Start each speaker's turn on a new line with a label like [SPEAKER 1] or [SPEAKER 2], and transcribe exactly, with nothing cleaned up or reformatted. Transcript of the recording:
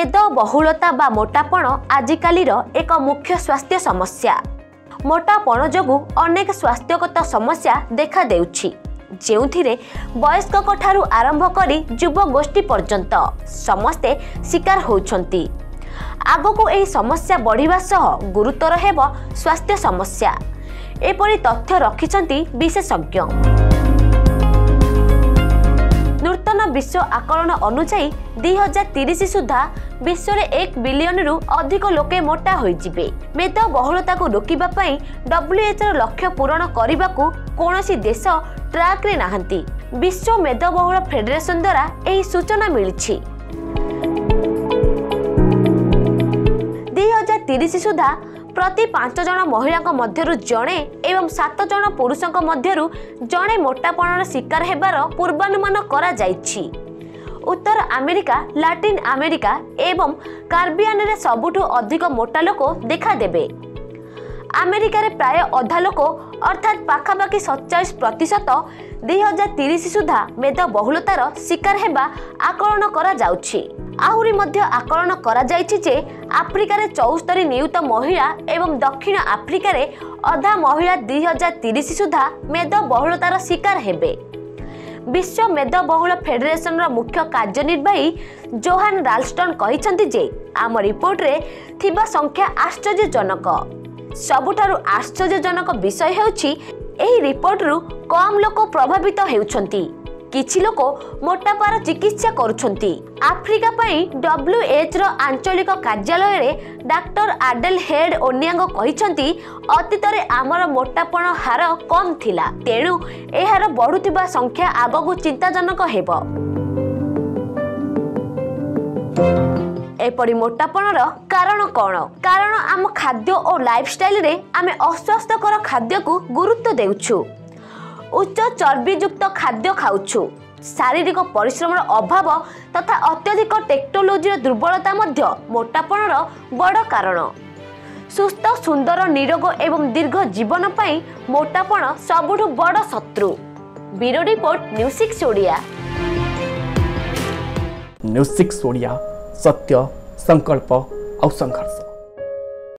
[SPEAKER 1] मेदबहुलता बा मोटापण आजिकालीर एक मुख्य स्वास्थ्य समस्या। मोटापण जोगु अनेक स्वास्थ्यगत समस्या देखा देउछि, जेउथिरे वयस्क ठारू आरंभ करी युवा गोष्ठी पर्यंत समस्ते शिकार होउछंती। आगकू एही समस्या बढ़िबा सह गुरुतर हेब स्वास्थ्य समस्या, एपरि तथ्य रखिछंती विशेषज्ञ। नूतन विश्व आकलन अनुसायी दुई हजार तीस सुधा विश्व में एक बिलियन रु अधिक लोके मोटा होइजिबे। मेदबहुलता को रोकिबा पई डब्ल्यूएचओ लक्ष्य पूरण करने कौनसी देश ट्रैक रे नाहंती। विश्व मेदबहुल फेडरेशन द्वारा एही सूचना मिलिछि। दुई हजार तीस सुधा प्रति पांच जन महिला मध्यरु जणे एवं सात जन पुरुषों मध्यरु जणे मोटापणर शिकार हेबार पूर्वानुमान करा जाइछि। उत्तर अमेरिका, लाटिन अमेरिका एवं कार्बियान रे सबुठु अधिक मोटा लोक देखा देबे। अमेरिका रे प्राय अधा लोक अर्थात पाखापाखि सत्ताईस प्रतिशत दुई हजार तीस सुधा मेदबहुलतार शिकार हेबा आकलन करा जाउछि। आहुरी मध्य आकलन करा जाइछि जे आफ्रिका रे चौस्तरी नियुत महिला एवं दक्षिण आफ्रिका रे अधा महिला दुई हजार तीस सुधा मेदबहुलतार शिकार हेबे। विश्व मेदबहुल फेडरेशन रा मुख्य कार्यनिर्वाही जोहान राल्स्टन कहिसंती जे आम रिपोर्ट रे थिबा संख्या आश्चर्यजनक। सबुठारु आश्चर्यजनक विषय हेउछि एही रिपोर्ट रु कम लोक प्रभावित हेउछंती, किछि लोक मोटापार चिकित्सा करुछंती। आफ्रिका पई डब्ल्यूएच रो आंचलिक कार्यालय रे डॉक्टर आडेल हेड ओनियांग कहिसंती अतीत रे आमर मोटापण हार कम थिला, तेणु एहार बढ़ुथिबा संख्या आगकू चिंताजनक हेबो। एपरि मोटापणर कारण कौन? कारण आम खाद्य और लाइफस्टाइल रे आमे अस्वास्थ्यकर खाद्य को गुरुत्व देउछु, उच्च चर्बीयुक्त खाद्य खाउछु, शारीरिक परिश्रम अभाव तथा अत्यधिक टेक्नोलोजी दुर्बलता मध्य मोटापणर बड़ कारण। सुस्थ सुंदर निरोग एवं दीर्घ जीवन पाई मोटापण सबुठु बड़ शत्रु। Bureau report news six Odia.
[SPEAKER 2] News six Odia, सत्य, संकल्प और संघर्ष।